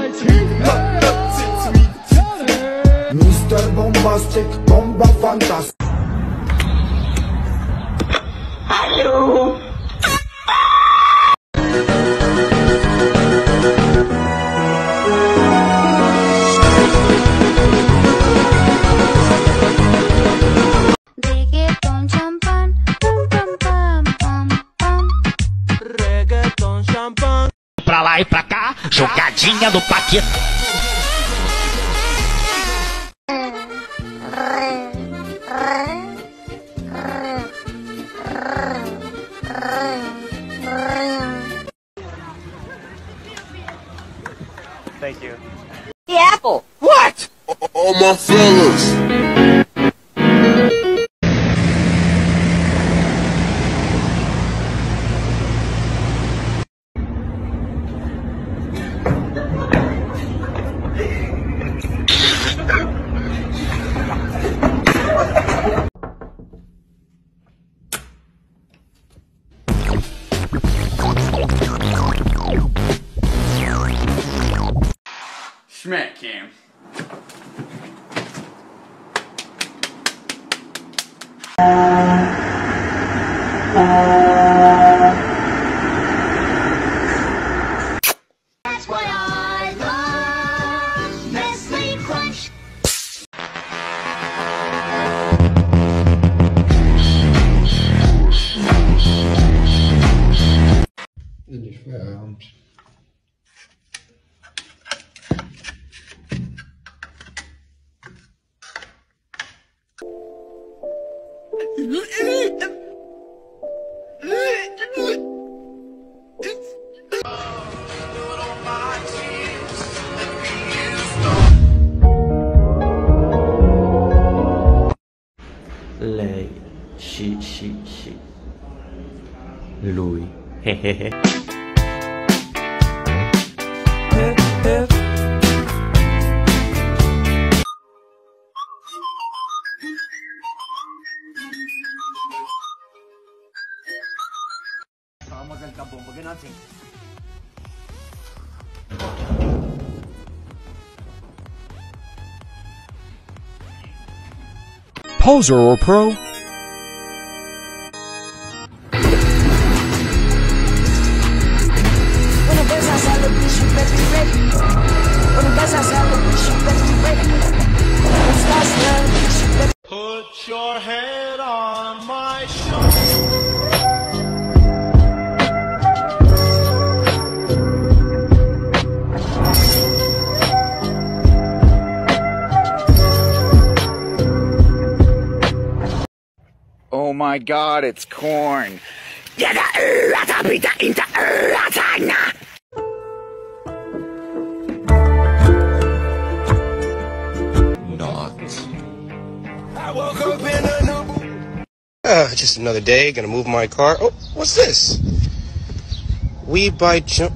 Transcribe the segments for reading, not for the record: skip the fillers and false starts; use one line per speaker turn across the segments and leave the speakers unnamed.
Mr. Bombastic, bomba fantastic.
Hello.
Reggaeton champán, pam pam pam pam pam.
Reggaeton champán.
Pra lá e pra cá, jogadinha do Paquetá.
Thank you.
The apple.
What?
All my fellas.
Schmack cam.
That's what I love. Nestle Crunch.
Endlich Feierabend.
Lei, lui, hehehe.
Poser or pro?
Put your head on my shoulder.
Oh my god, it's corn.
Just another day, gonna move my car. Oh, what's this? We buy jump.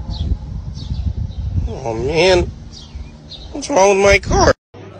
Oh man, what's wrong with my car?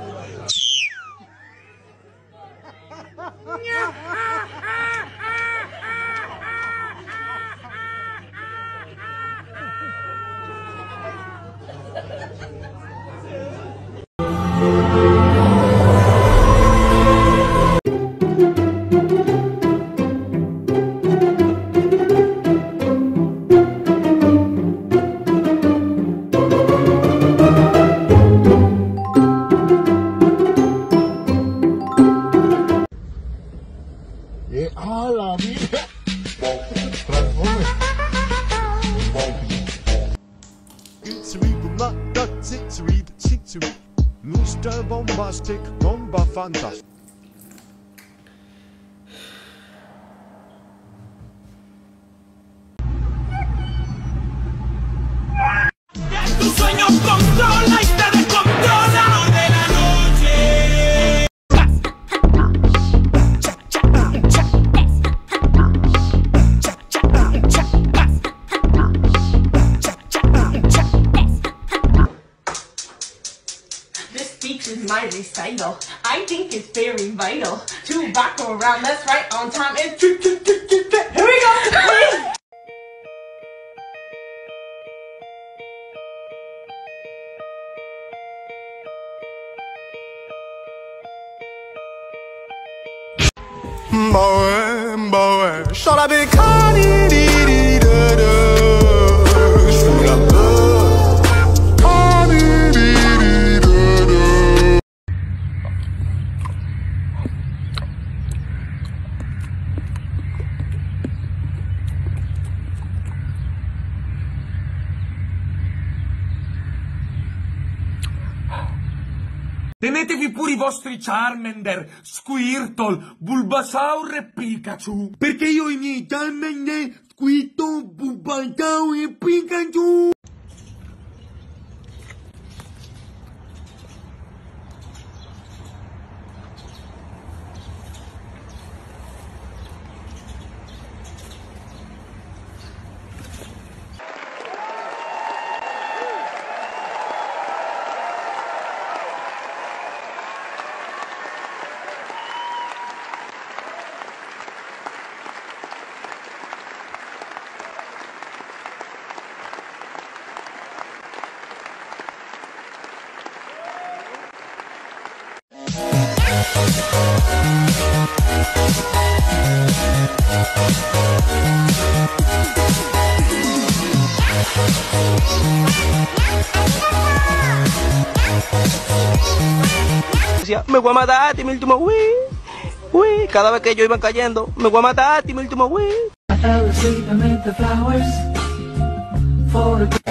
Mr. Bombastic, bomba fantastic.
Tu sueño controla y te descontrola de la noche.
This speech is my recital. I think it's very vital to rock around. That's right, on time. And here we go.
Boy, sur la bécane, sous la peur.
Tenetevi pure i vostri Charmander, Squirtle, Bulbasaur e Pikachu. Perché io ho i miei Charmander, Squirtle, Bulbasaur e Pikachu.
Me voy a matar a ti, mi último uy. Cada vez que ellos iban cayendo, me voy a matar a ti, mi último uy.
I fell asleep amid the flowers for a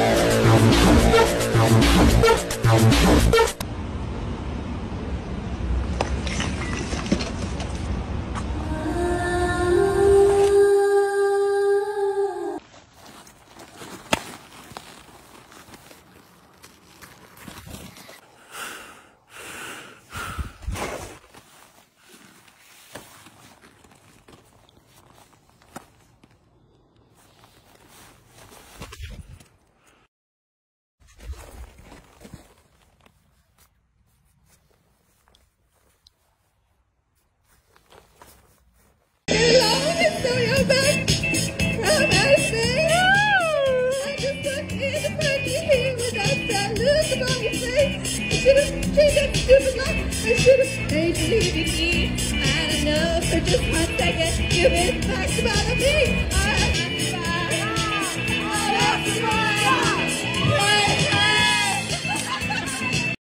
I should have made you leave me. I don't know, for just 1 second, you've been back about me.